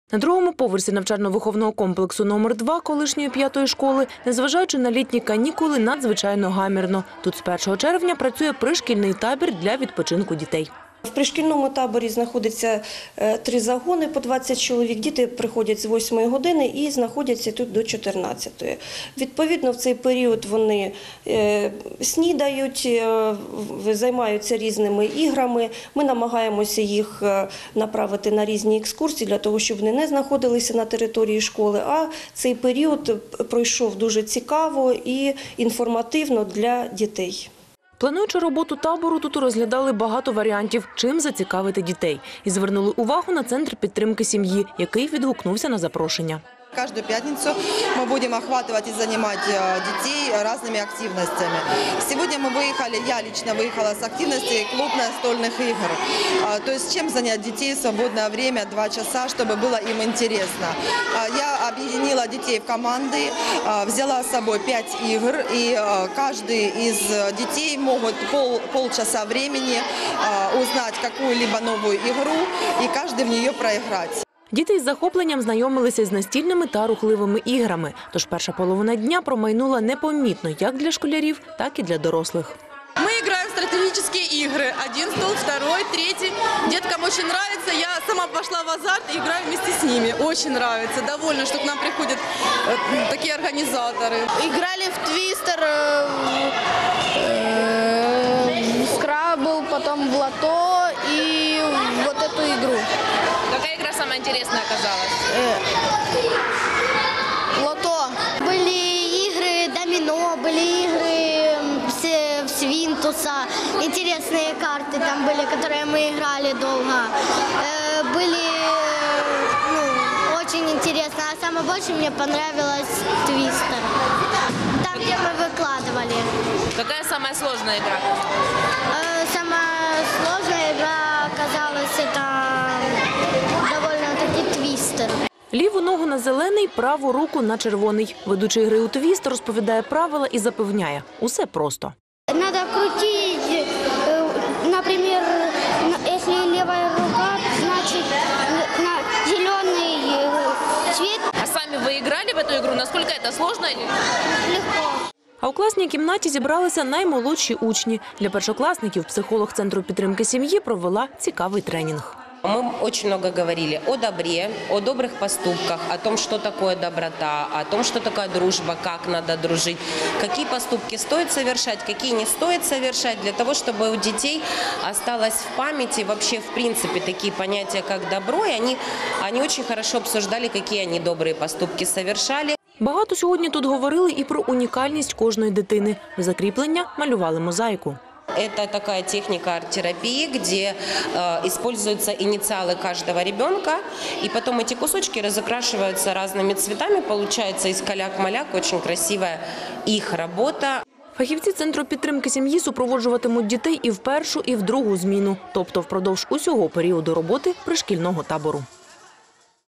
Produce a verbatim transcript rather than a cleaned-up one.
На другому поверсі навчально-виховного комплексу номер два колишньої п'ятої школи, незважаючи на літні канікули, надзвичайно гамірно. Тут з першого червня працює пришкільний табір для відпочинку дітей. В пришкільному таборі знаходиться три загони по двадцять чоловік. Діти приходять з восьмої години і знаходяться тут до чотирнадцятої. Відповідно, в цей період вони снідають, займаються різними іграми. Ми намагаємося їх направити на різні екскурсії для того, щоб вони не знаходилися на території школи, а цей період пройшов дуже цікаво і інформативно для дітей. Плануючи роботу табору, тут розглядали багато варіантів, чим зацікавити дітей. І звернули увагу на Центр підтримки сім'ї, який відгукнувся на запрошення. Каждую пятницу мы будем охватывать и занимать детей разными активностями. Сегодня мы выехали, я лично выехала с активностей клуб настольных игр. То есть чем занять детей в свободное время, два часа, чтобы было им интересно. Я объединила детей в команды, взяла с собой пять игр, и каждый из детей могут пол, полчаса времени узнать какую-либо новую игру, и каждый в нее проиграть. Діти із захопленням знайомилися з настільними та рухливими іграми. Тож перша половина дня промайнула непомітно як для школярів, так і для дорослих. Мы играем в стратегические игры. Один стол, второй, третий. Деткам очень нравится. Я сама пошла в азарт и играю вместе с ними. Очень нравится. Довольна, что к нам приходят такие организаторы. Играли в твистер, в скрабл, потом в лото и вот эту игру. Какая игра самая интересная оказалась? Лото. Были игры домино, были игры в свинтуса, интересные карты там были, которые мы играли долго. Были ну, очень интересно, а самое больше мне понравилось твистер. Там, где мы выкладывали. Какая самая сложная игра? Самая сложная игра оказалась это довольно-таки твистер. Ліву ногу на зелений, праву руку на червоний. Ведучий гри у твіст розповідає правила і запевняє – усе просто. Надо крутить, например, если левая рука, значит на зеленый цвет. А сами вы играли в эту игру? Насколько это сложно? Легко. А у класній кімнаті зібралися наймолодші учні. Для першокласників психолог Центру підтримки сім'ї провела цікавий тренінг. Мы очень много говорили о добре, о добрых поступках, о том, что такое доброта, о том, что такое дружба, как надо дружить, какие поступки стоит совершать, какие не стоит совершать, для того, чтобы у детей осталось в памяти вообще в принципе такие понятия, как добро, и они, они очень хорошо обсуждали, какие они добрые поступки совершали. Багато сьогодні тут говорили і про унікальність кожної дитини. До закріплення малювали мозаїку. Это такая техника арт-терапии, где э, используются инициалы каждого ребенка, и потом эти кусочки разукрашиваются разными цветами, получается из каляк-маляк очень красивая их работа. Фахівці Центру підтримки сім'ї супроводжуватимуть дітей і в першу, і в другу зміну, тобто впродовж усього періоду роботи пришкільного табору.